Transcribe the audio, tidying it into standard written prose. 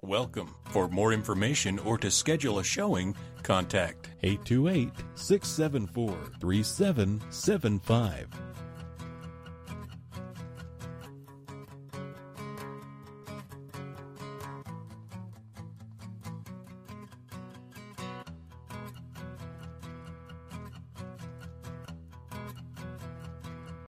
Welcome. For more information or to schedule a showing, contact 828-674-3775.